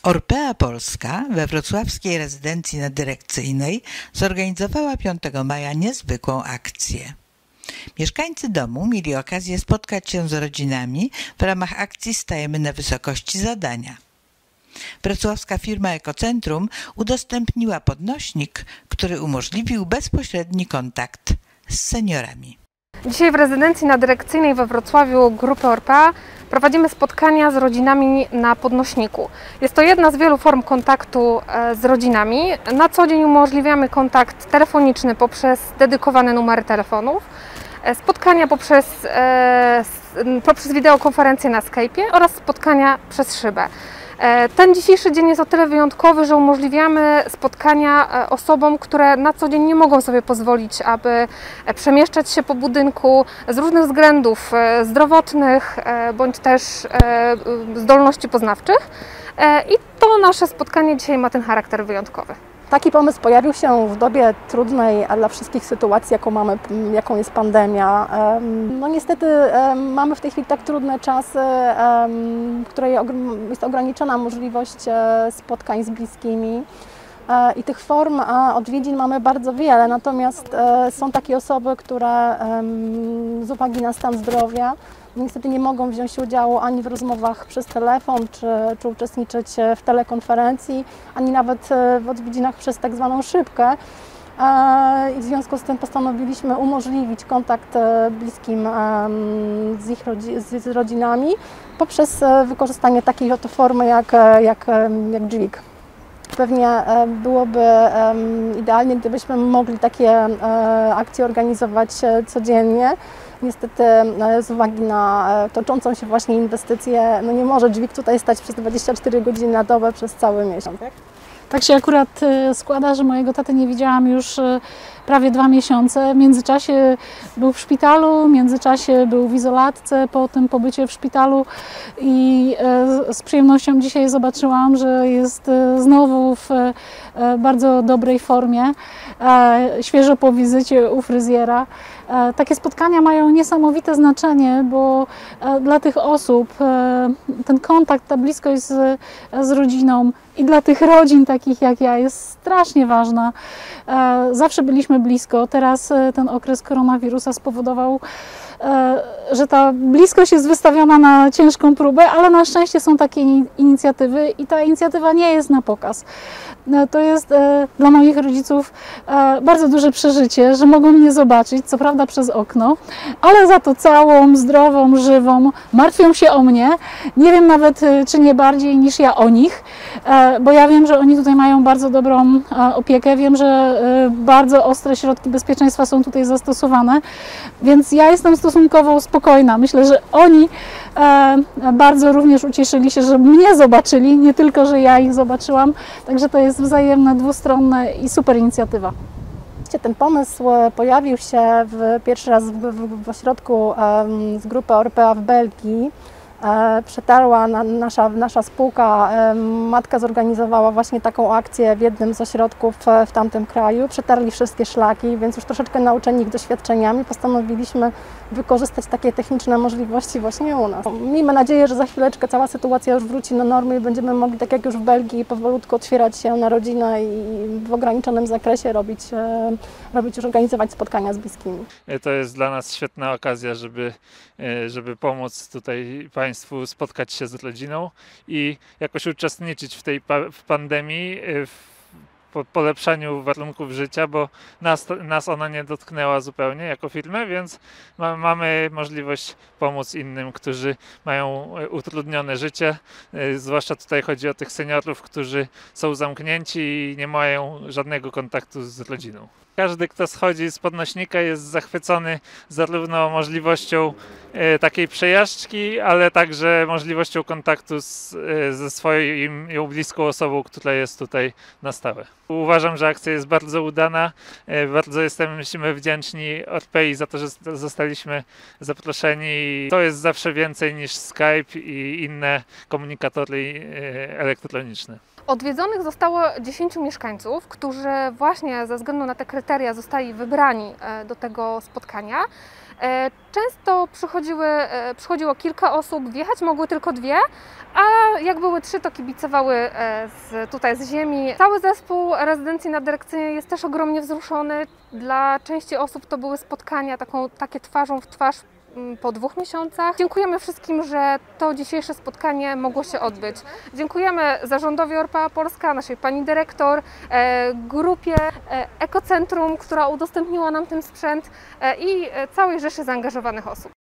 Orpea Polska we wrocławskiej rezydencji nadyrekcyjnej zorganizowała 5 maja niezwykłą akcję. Mieszkańcy domu mieli okazję spotkać się z rodzinami w ramach akcji Stajemy na wysokości zadania. Wrocławska firma Ekocentrum udostępniła podnośnik, który umożliwił bezpośredni kontakt z seniorami. Dzisiaj w rezydencji nadyrekcyjnej we Wrocławiu grupy Orpea prowadzimy spotkania z rodzinami na podnośniku. Jest to jedna z wielu form kontaktu z rodzinami. Na co dzień umożliwiamy kontakt telefoniczny poprzez dedykowane numery telefonów, spotkania poprzez wideokonferencję na Skype'ie oraz spotkania przez szybę. Ten dzisiejszy dzień jest o tyle wyjątkowy, że umożliwiamy spotkania osobom, które na co dzień nie mogą sobie pozwolić, aby przemieszczać się po budynku z różnych względów zdrowotnych bądź też zdolności poznawczych. I to nasze spotkanie dzisiaj ma ten charakter wyjątkowy. Taki pomysł pojawił się w dobie trudnej dla wszystkich sytuacji, jaką jest pandemia. No niestety mamy w tej chwili tak trudne czasy, w której jest ograniczona możliwość spotkań z bliskimi. I tych form odwiedzin mamy bardzo wiele, natomiast są takie osoby, które z uwagi na stan zdrowia niestety nie mogą wziąć udziału ani w rozmowach przez telefon, czy uczestniczyć w telekonferencji, ani nawet w odwiedzinach przez tak zwaną szybkę. I w związku z tym postanowiliśmy umożliwić kontakt bliskim z rodzinami poprzez wykorzystanie takiej oto formy jak dźwig. Pewnie byłoby idealnie, gdybyśmy mogli takie akcje organizować codziennie. Niestety z uwagi na toczącą się właśnie inwestycję, no nie może dźwig tutaj stać przez 24 godziny na dobę przez cały miesiąc. Tak się akurat składa, że mojego taty nie widziałam już prawie 2 miesiące. W międzyczasie był w szpitalu, w międzyczasie był w izolatce po tym pobycie w szpitalu i z przyjemnością dzisiaj zobaczyłam, że jest znowu w bardzo dobrej formie, świeżo po wizycie u fryzjera. Takie spotkania mają niesamowite znaczenie, bo dla tych osób ten kontakt, ta bliskość z rodziną i dla tych rodzin takich jak ja jest strasznie ważna. Zawsze byliśmy blisko, teraz ten okres koronawirusa spowodował, że ta bliskość jest wystawiona na ciężką próbę, ale na szczęście są takie inicjatywy i ta inicjatywa nie jest na pokaz. To jest dla moich rodziców bardzo duże przeżycie, że mogą mnie zobaczyć, co prawda przez okno, ale za to całą, zdrową, żywą, martwią się o mnie. Nie wiem nawet, czy nie bardziej niż ja o nich, bo ja wiem, że oni tutaj mają bardzo dobrą opiekę, wiem, że bardzo ostre środki bezpieczeństwa są tutaj zastosowane, więc ja jestem stosunkowo spokojna. Myślę, że oni bardzo również ucieszyli się, że mnie zobaczyli, nie tylko, że ja ich zobaczyłam, także to jest wzajemne, dwustronne i super inicjatywa. Ten pomysł pojawił się pierwszy raz w ośrodku z grupy Orpea w Belgii. Przetarła nasza spółka, matka zorganizowała właśnie taką akcję w jednym z ośrodków w tamtym kraju. Przetarli wszystkie szlaki, więc już troszeczkę nauczeni ich doświadczeniami postanowiliśmy wykorzystać takie techniczne możliwości właśnie u nas. Miejmy nadzieję, że za chwileczkę cała sytuacja już wróci do normy i będziemy mogli, tak jak już w Belgii, powolutku otwierać się na rodzinę i w ograniczonym zakresie już organizować spotkania z bliskimi. To jest dla nas świetna okazja, żeby pomóc tutaj Państwu spotkać się z rodziną i jakoś uczestniczyć w tej pandemii, w polepszaniu warunków życia, bo nas ona nie dotknęła zupełnie jako firmę, więc mamy możliwość pomóc innym, którzy mają utrudnione życie. Zwłaszcza tutaj chodzi o tych seniorów, którzy są zamknięci i nie mają żadnego kontaktu z rodziną. Każdy, kto schodzi z podnośnika, jest zachwycony zarówno możliwością takiej przejażdżki, ale także możliwością kontaktu ze swoją bliską osobą, która jest tutaj na stałe. Uważam, że akcja jest bardzo udana. Bardzo jesteśmy wdzięczni Orpei za to, że zostaliśmy zaproszeni. To jest zawsze więcej niż Skype i inne komunikatory elektroniczne. Odwiedzonych zostało 10 mieszkańców, którzy właśnie ze względu na te kryteria zostali wybrani do tego spotkania. Często przychodziło kilka osób, wjechać mogły tylko 2, a jak były 3, to kibicowały tutaj z ziemi. Cały zespół rezydencji naddyrekcyjnej jest też ogromnie wzruszony. Dla części osób to były spotkania takie twarzą w twarz po 2 miesiącach. Dziękujemy wszystkim, że to dzisiejsze spotkanie mogło się odbyć. Dziękujemy zarządowi ORPA Polska, naszej pani dyrektor, grupie Ekocentrum, która udostępniła nam ten sprzęt i całej rzeszy zaangażowanych osób.